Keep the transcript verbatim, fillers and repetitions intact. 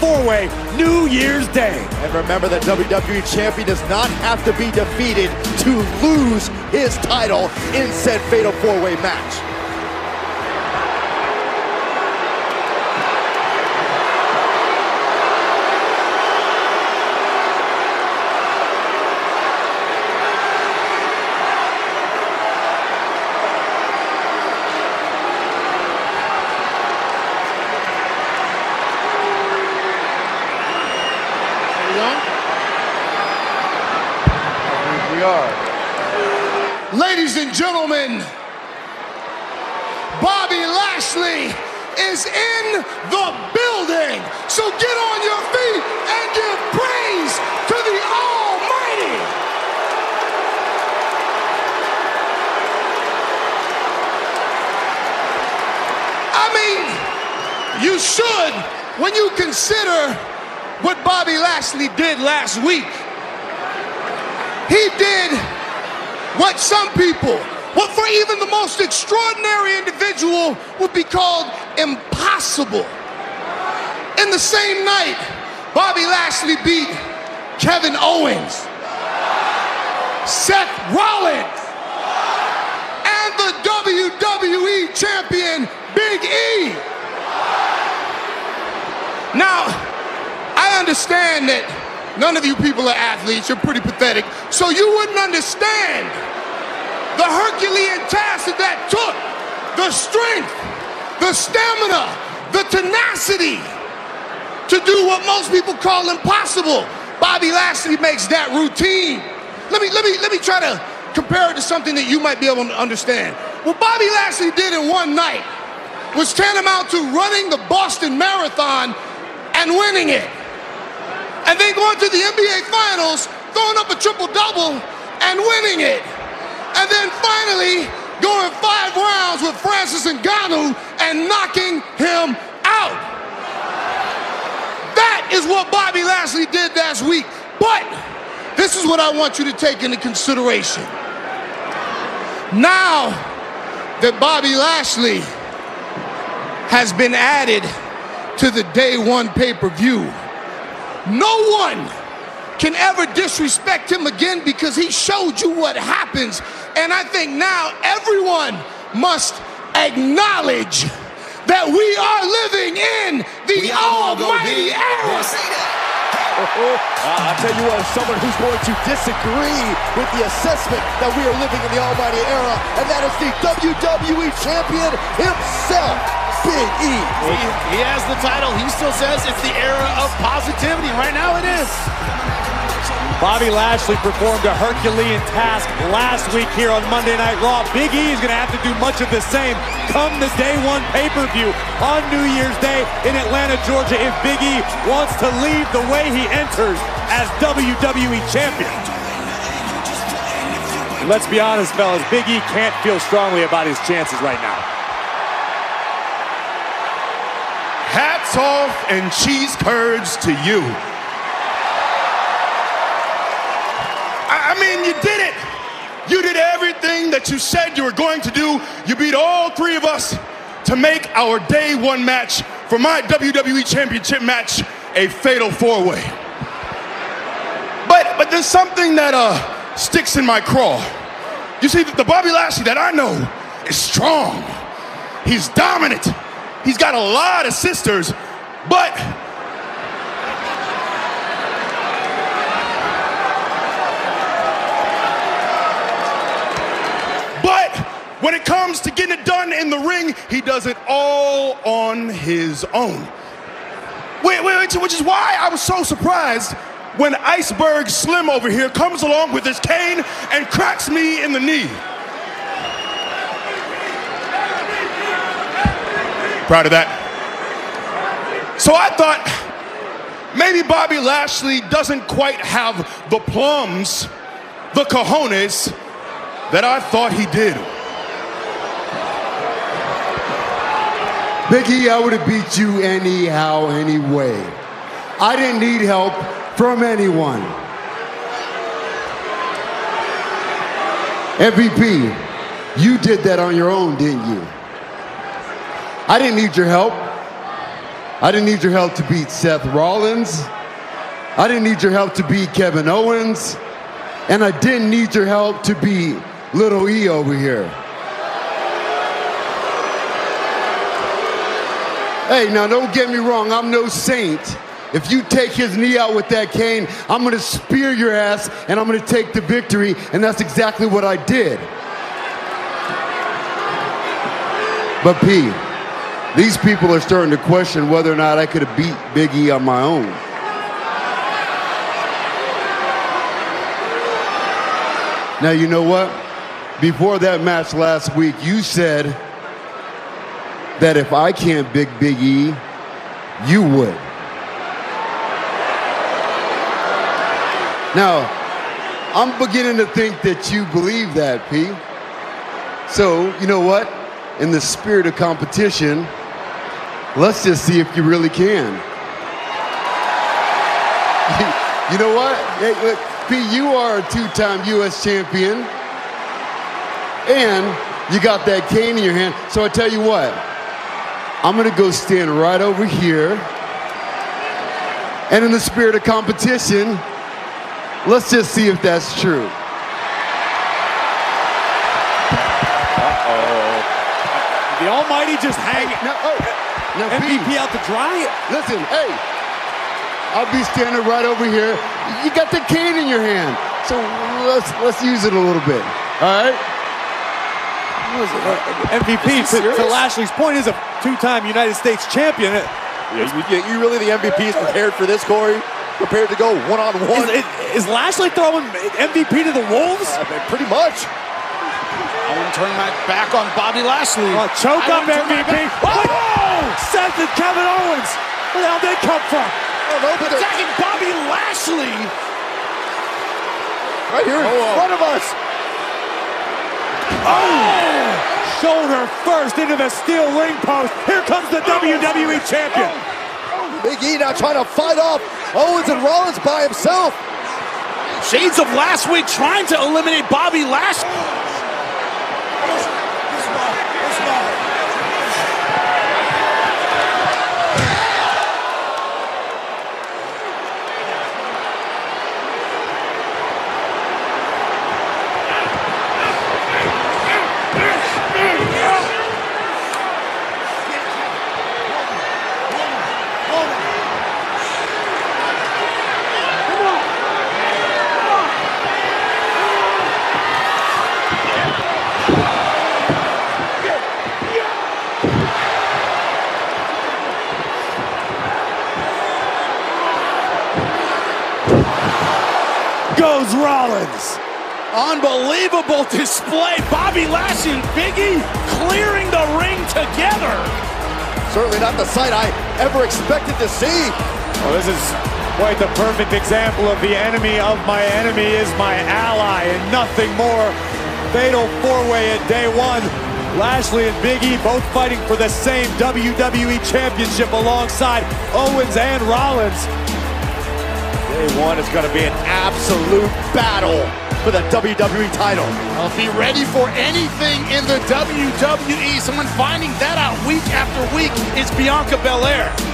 four-way New Year's Day. And remember that W W E Champion does not have to be defeated to lose his title in said fatal four-way match. Ladies and gentlemen, Bobby Lashley is in the building. So get on your feet and give praise to the Almighty. I mean, you should when you consider what Bobby Lashley did last week. He did what some people, what for even the most extraordinary individual would be called impossible. In the same night, Bobby Lashley beat Kevin Owens, Seth Rollins, and the W W E champion, Big E. Now, I understand that none of you people are athletes, you're pretty pathetic, so you wouldn't understand the Herculean task that that took, the strength, the stamina, the tenacity to do what most people call impossible. Bobby Lashley makes that routine. Let me, let me, let me try to compare it to something that you might be able to understand. What Bobby Lashley did in one night was tantamount to running the Boston Marathon and winning it. And then going to the N B A Finals, throwing up a triple-double and winning it. And then finally going five rounds with Francis Ngannou and knocking him out. That is what Bobby Lashley did last week. But this is what I want you to take into consideration. Now that Bobby Lashley has been added to the day one pay-per-view, no one can ever disrespect him again because he showed you what happens. And I think now everyone must acknowledge that we are living in the almighty era. Uh, I'll tell you what, someone who's going to disagree with the assessment that we are living in the almighty era, and that is the W W E champion himself, Big E. He, he has the title. He still says it's the era of positivity. Right now it is. Bobby Lashley performed a Herculean task last week here on Monday Night Raw. Big E is going to have to do much of the same come the day one pay-per-view on New Year's Day in Atlanta, Georgia, if Big E wants to leave the way he enters as W W E champion. And let's be honest, fellas, Big E can't feel strongly about his chances right now. Hats off and cheese curds to you. I mean, you did it. You did everything that you said you were going to do. You beat all three of us to make our day one match for my W W E Championship match a fatal four-way. But, but there's something that uh, sticks in my craw. You see, the Bobby Lashley that I know is strong. He's dominant. He's got a lot of sisters, but when it comes to getting it done in the ring, he does it all on his own. Wait, wait, which is why I was so surprised when Iceberg Slim over here comes along with his cane and cracks me in the knee. Proud of that. So I thought maybe Bobby Lashley doesn't quite have the plums, the cojones, that I thought he did. Big E, I would have beat you anyhow, anyway. I didn't need help from anyone. M V P, you did that on your own, didn't you? I didn't need your help. I didn't need your help to beat Seth Rollins. I didn't need your help to beat Kevin Owens. And I didn't need your help to beat Little E over here. Hey, now don't get me wrong, I'm no saint. If you take his knee out with that cane, I'm gonna spear your ass and I'm gonna take the victory, and that's exactly what I did. But P, these people are starting to question whether or not I could have beat Big E on my own. Now, you know what? Before that match last week, you said that if I can't beat Big E, you would. Now, I'm beginning to think that you believe that, P. So, you know what? In the spirit of competition, let's just see if you really can. You, you know what? Hey, look, P, you are a two-time U S champion, and you got that cane in your hand. So I tell you what, I'm gonna go stand right over here, and in the spirit of competition, let's just see if that's true. Uh-oh. The Almighty just hanging. Now, oh, now, M V P P, out to dry. listen, hey, I'll be standing right over here. You got the cane in your hand, so let's let's use it a little bit. All right? M V P, to, to Lashley's point, is a two-time United States champion. You, you, you really the M V P is prepared for this, Corey? Prepared to go one-on-one? Is, is Lashley throwing M V P to the wolves? Uh, pretty much. I wouldn't turn my back on Bobby Lashley. Oh, choke I up wouldn't M V turn P. my back- Oh! Seth and Kevin Owens. Where the hell did they come from? Oh, no, but they're Attacking Bobby Lashley. right here in Oh, front of us. Oh! Shoulder first into the steel ring post. Here comes the W W E champion. Big E now trying to fight off Owens and Rollins by himself. Shades of last week trying to eliminate Bobby Lashley. Goes Rollins. Unbelievable display. Bobby Lashley and Big E clearing the ring together. Certainly not the sight I ever expected to see. Well, this is quite the perfect example of the enemy of my enemy is my ally and nothing more. Fatal four-way at day one. Lashley and Big E both fighting for the same W W E Championship alongside Owens and Rollins. Day one is going to be an absolute battle for the W W E title. Well, be ready for anything in the W W E. Someone finding that out week after week is Bianca Belair.